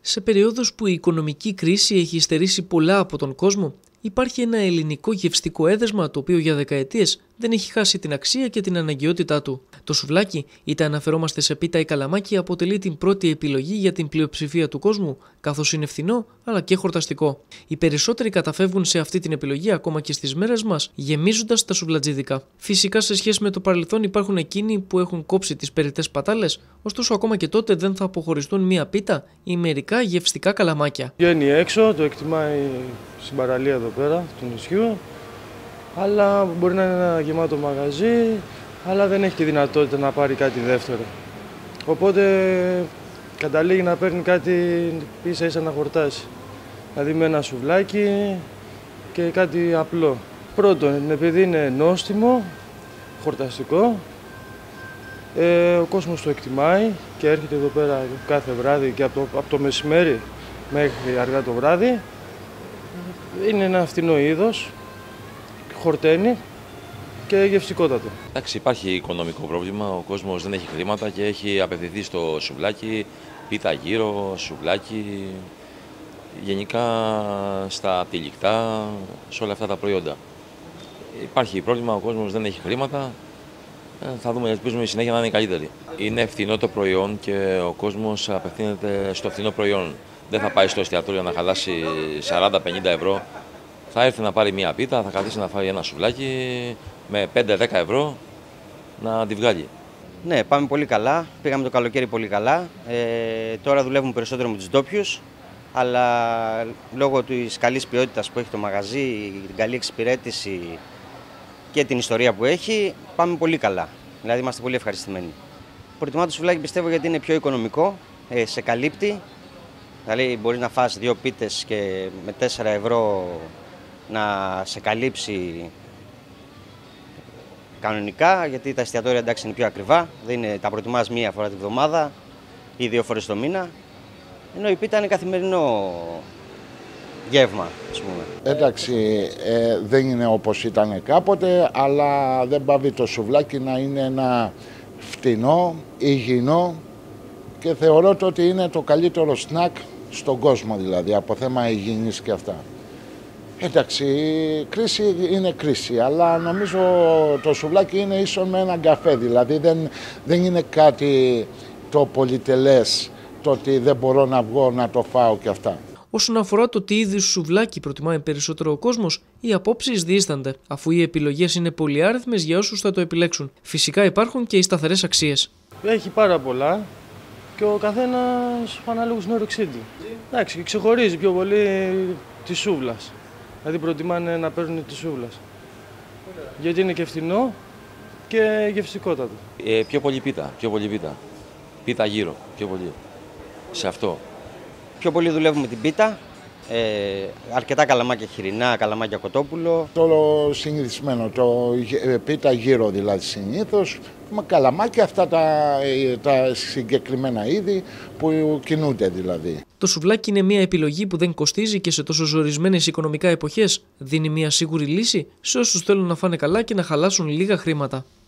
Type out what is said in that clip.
Σε περίοδους που η οικονομική κρίση έχει υστερήσει πολλά από τον κόσμο, υπάρχει ένα ελληνικό γευστικό έδεσμα το οποίο για δεκαετίες δεν έχει χάσει την αξία και την αναγκαιότητά του. Το σουβλάκι, είτε αναφερόμαστε σε πίτα ή καλαμάκι, αποτελεί την πρώτη επιλογή για την πλειοψηφία του κόσμου, καθώς είναι φθηνό αλλά και χορταστικό. Οι περισσότεροι καταφεύγουν σε αυτή την επιλογή ακόμα και στις μέρες μας, γεμίζοντας τα σουβλατζίδικα. Φυσικά, σε σχέση με το παρελθόν, υπάρχουν εκείνοι που έχουν κόψει τις περιττές πατάλες, ωστόσο ακόμα και τότε δεν θα αποχωριστούν μία πίτα ή μερικά γευστικά καλαμάκια. Βγαίνει έξω, το εκτιμάει στην παραλία εδώ πέρα του νησιού, αλλά μπορεί να είναι ένα γεμάτο μαγαζί, αλλά δεν έχει τη δυνατότητα να πάρει κάτι δεύτερο. Οπότε καταλήγει να παίρνει κάτι ίσα ίσα να χορτάσει. Δηλαδή με ένα σουβλάκι και κάτι απλό. Πρώτον, επειδή είναι νόστιμο, χορταστικό, ο κόσμος το εκτιμάει και έρχεται εδώ πέρα κάθε βράδυ και από το μεσημέρι μέχρι αργά το βράδυ. Είναι ένα φθηνό είδος, χορταίνει και γευστικότατο. Εντάξει, υπάρχει οικονομικό πρόβλημα, ο κόσμος δεν έχει χρήματα και έχει απευθυνθεί στο σουβλάκι, πίτα γύρω, σουβλάκι, γενικά στα τυλικτά, σε όλα αυτά τα προϊόντα. Υπάρχει πρόβλημα, ο κόσμος δεν έχει χρήματα, θα δούμε, ελπίζουμε η συνέχεια να είναι καλύτερη. Είναι φθηνό το προϊόν και ο κόσμος απευθύνεται στο φθηνό προϊόν. Δεν θα πάει στο εστιατόριο να χαλάσει 40-50 ευρώ. Θα έρθει να πάρει μία πίτα, θα καθίσει να φάει ένα σουβλάκι με 5-10 ευρώ να τη βγάλει. Ναι, πάμε πολύ καλά. Πήγαμε το καλοκαίρι πολύ καλά. Τώρα δουλεύουμε περισσότερο με τους ντόπιους, αλλά λόγω της καλής ποιότητας που έχει το μαγαζί, την καλή εξυπηρέτηση και την ιστορία που έχει, πάμε πολύ καλά. Δηλαδή είμαστε πολύ ευχαριστημένοι. Προτιμάω το σουβλάκι, πιστεύω, γιατί είναι πιο οικονομικό, σε καλύπτει. Δηλαδή μπορεί να φας 2 πίτες και με 4 ευρώ να σε καλύψει κανονικά, γιατί τα εστιατόρια, εντάξει, είναι πιο ακριβά. Τα προτιμάς μία φορά τη βδομάδα ή 2 φορές το μήνα, ενώ η πίτα είναι καθημερινό γεύμα, ας πούμε. Εντάξει, δεν είναι όπως ήταν κάποτε, αλλά δεν πάβει το σουβλάκι να είναι ένα φτηνό, υγιεινό και θεωρώ ότι είναι το καλύτερο σνακ στον κόσμο, δηλαδή, από θέμα υγιεινής και αυτά. Εντάξει, η κρίση είναι κρίση, αλλά νομίζω το σουβλάκι είναι ίσον με έναν καφέ, δηλαδή δεν είναι κάτι το πολυτελές, το ότι δεν μπορώ να βγω να το φάω και αυτά. Όσον αφορά το τι είδους σουβλάκι προτιμάει περισσότερο ο κόσμος, οι απόψεις διήστανται, αφού οι επιλογές είναι πολυάριθμες για όσους θα το επιλέξουν. Φυσικά υπάρχουν και οι σταθερές αξίες. Έχει πάρα πολλά και ο καθένας ανάλογος στην όρεξή του. Εντάξει, ξεχωρίζει πιο πολύ τη σούβλας. Δηλαδή προτιμάνε να παίρνουν τη σούβλας. Γιατί είναι και φθηνό και γευστικότατο. Πιο πολύ πίτα, Πίτα γύρω, πιο πολύ. Σε αυτό. Πιο πολύ δουλεύουμε την πίτα, αρκετά καλαμάκια χοιρινά, καλαμάκια κοτόπουλο. Το συνηθισμένο, το πίτα γύρω δηλαδή συνήθως, με καλαμάκια, αυτά τα συγκεκριμένα είδη που κινούνται δηλαδή. Το σουβλάκι είναι μια επιλογή που δεν κοστίζει και σε τόσο ζορισμένες οικονομικά εποχές δίνει μια σίγουρη λύση σε όσους θέλουν να φάνε καλά και να χαλάσουν λίγα χρήματα.